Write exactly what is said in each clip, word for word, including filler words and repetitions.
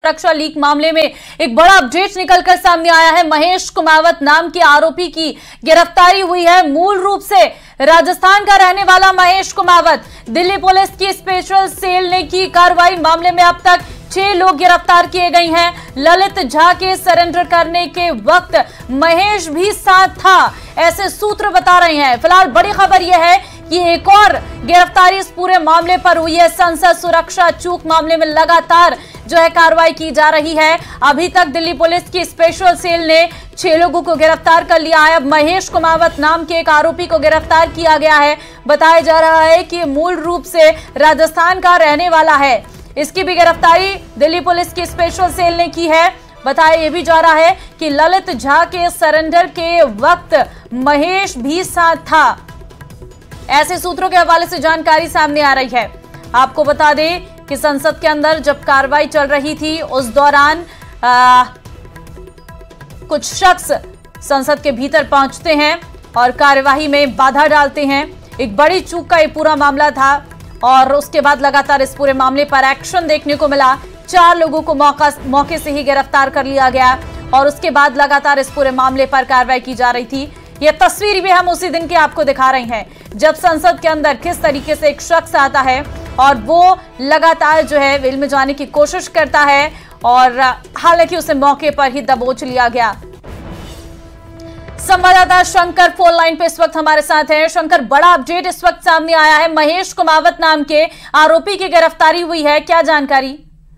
सुरक्षा लीक मामले में एक बड़ा अपडेट निकलकर सामने आया है। महेश कुमावत नाम के आरोपी की गिरफ्तारी हुई है। मूल रूप से राजस्थान का रहने वाला महेश कुमावत दिल्ली पुलिस की स्पेशल सेल ने की कार्रवाई। मामले में अब तक छह लोग गिरफ्तार किए गए हैं। ललित झा के सरेंडर करने के वक्त महेश भी साथ था, ऐसे सूत्र बता रहे हैं। फिलहाल बड़ी खबर यह है कि एक और गिरफ्तारी इस पूरे मामले पर हुई है। संसद सुरक्षा चूक मामले में लगातार जो है कार्रवाई की जा रही है। अभी तक दिल्ली पुलिस की स्पेशल सेल ने छह लोगों को गिरफ्तार कर लिया है। अब महेश कुमावत नाम के एक आरोपी को गिरफ्तार किया गया है। बताया जा रहा है कि मूल रूप से राजस्थान का रहने वाला है। इसकी भी गिरफ्तारी दिल्ली पुलिस की स्पेशल सेल ने की है। बताया यह भी जा रहा है कि ललित झा के सरेंडर के वक्त महेश भी साथ था। ऐसे सूत्रों के हवाले से जानकारी सामने आ रही है। आपको बता दें कि संसद के अंदर जब कार्रवाई चल रही थी उस दौरान आ, कुछ शख्स संसद के भीतर पहुंचते हैं और कार्यवाही में बाधा डालते हैं। एक बड़ी चूक का ये पूरा मामला था और उसके बाद लगातार इस पूरे मामले पर एक्शन देखने को मिला। चार लोगों को मौका मौके से ही गिरफ्तार कर लिया गया और उसके बाद लगातार इस पूरे मामले पर कार्रवाई की जा रही थी। यह तस्वीर भी हम उसी दिन की आपको दिखा रहे हैं जब संसद के अंदर किस तरीके से एक शख्स आता है और वो लगातार जो है वेल में जाने की कोशिश करता है और हालांकि उसे मौके पर ही दबोच लिया गया। संवाददाता शंकर फोन लाइन पे इस वक्त हमारे साथ हैं। शंकर, बड़ा अपडेट इस वक्त सामने आया है। महेश कुमावत नाम के आरोपी की गिरफ्तारी हुई है, क्या जानकारी?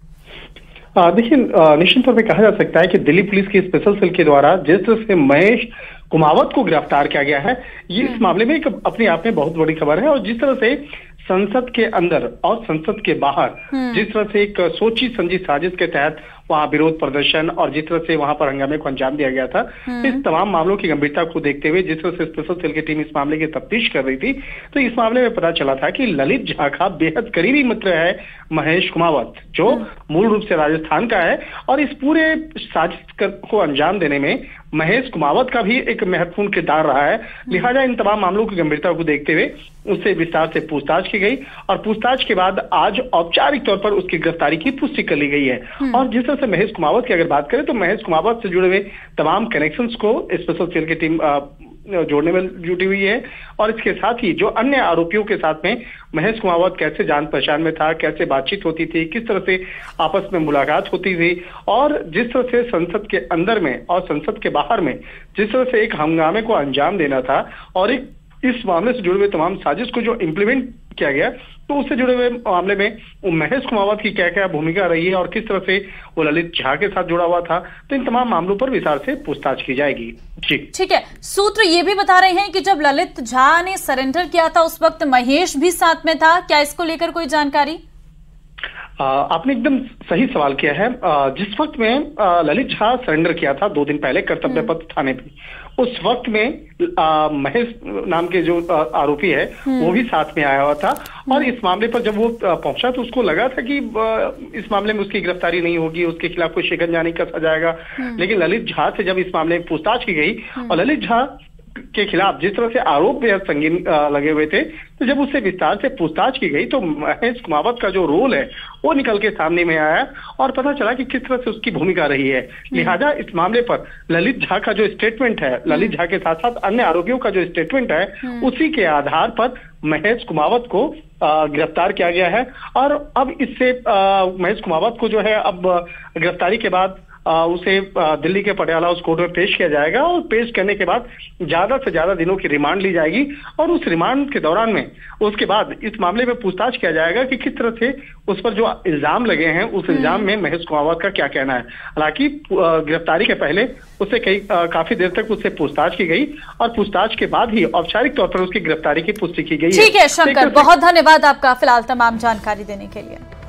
देखिए, निश्चित तौर पे कहा जा सकता है कि दिल्ली पुलिस की स्पेशल सेल के द्वारा जिस तरह से महेश कुमावत को गिरफ्तार किया गया है, ये इस मामले में एक अपने आप में बहुत बड़ी खबर है। और जिस तरह से संसद के अंदर और संसद के बाहर जिस तरह से एक सोची समझी साजिश के तहत वहां विरोध प्रदर्शन और जिस तरह से वहां पर हंगामे को अंजाम दिया गया था, इस तमाम मामलों की गंभीरता को देखते हुए जिस तरह से स्पेशल सेल की टीम इस मामले की तफ्तीश कर रही थी, तो इस मामले में पता चला था कि ललित झा का बेहद करीबी मित्र है महेश कुमावत, जो मूल रूप से राजस्थान का है। और इस पूरे साजिश को अंजाम देने में महेश कुमावत का भी एक महत्वपूर्ण किरदार रहा है। लिहाजा इन तमाम मामलों की गंभीरता को देखते हुए उससे विस्तार से पूछताछ की गई और पूछताछ के बाद आज औपचारिक तौर पर उसकी गिरफ्तारी की पुष्टि कर ली गई है। और जिस तरह से महेश कुमावत की अगर बात करें तो महेश कुमावत से जुड़े हुए तमाम कनेक्शंस को स्पेशल सेल की टीम जोड़ने में जुटी हुई है। और इसके साथ ही जो अन्य आरोपियों के साथ में महेश कुमावत कैसे जान पहचान में था, कैसे बातचीत होती थी, किस तरह से आपस में मुलाकात होती थी और जिस तरह से संसद के अंदर में और संसद के बाहर में जिस तरह से एक हंगामे को अंजाम देना था और एक इस मामले से जुड़े हुए तमाम साजिश को जो इम्प्लीमेंट किया गया, तो उससे जुड़े हुए मामले में महेश कुमावत की क्या क्या भूमिका रही है और किस तरह से वो ललित झा के साथ जुड़ा हुआ था, तो इन तमाम मामलों पर विस्तार से पूछताछ की जाएगी। जी ठीक है। सूत्र ये भी बता रहे हैं कि जब ललित झा ने सरेंडर किया था उस वक्त महेश भी साथ में था, क्या इसको लेकर कोई जानकारी? आ, आपने एकदम सही सवाल किया है। आ, जिस वक्त में आ, ललित झा सरेंडर किया था दो दिन पहले कर्तव्य पथ थाने पे, उस वक्त में आ, महेश नाम के जो आ, आरोपी है वो भी साथ में आया हुआ था। और इस मामले पर जब वो पहुंचा तो उसको लगा था कि आ, इस मामले में उसकी गिरफ्तारी नहीं होगी, उसके खिलाफ कोई शिकंजा नहीं कसा जाएगा। लेकिन ललित झा से जब इस मामले में पूछताछ की गई और ललित झा के खिलाफ जिस तरह से आरोप बेहद संगीन लगे हुए थे, तो जब उससे विस्तार से पूछताछ की गई तो महेश कुमावत का जो रोल है वो निकल के सामने में आया और पता चला कि किस तरह से उसकी भूमिका रही है। लिहाजा इस मामले पर ललित झा का जो स्टेटमेंट है, ललित झा के साथ साथ अन्य आरोपियों का जो स्टेटमेंट है, उसी के आधार पर महेश कुमावत को गिरफ्तार किया गया है। और अब इससे महेश कुमावत को जो है अब गिरफ्तारी के बाद आ, उसे आ, दिल्ली के पटियाला हाउस कोर्ट में पेश किया जाएगा और पेश करने के बाद ज्यादा से ज्यादा दिनों की रिमांड ली जाएगी और उस रिमांड के दौरान में उसके बाद इस मामले में पूछताछ किया जाएगा कि किस तरह से उस पर जो इल्जाम लगे हैं उस इल्जाम में महेश कुमावत का क्या कहना है। हालांकि गिरफ्तारी के पहले उससे कई आ, काफी देर तक उससे पूछताछ की गई और पूछताछ के बाद ही औपचारिक तौर पर उसकी गिरफ्तारी की पुष्टि की गई है। ठीक है शंकर, बहुत धन्यवाद आपका फिलहाल तमाम जानकारी देने के लिए।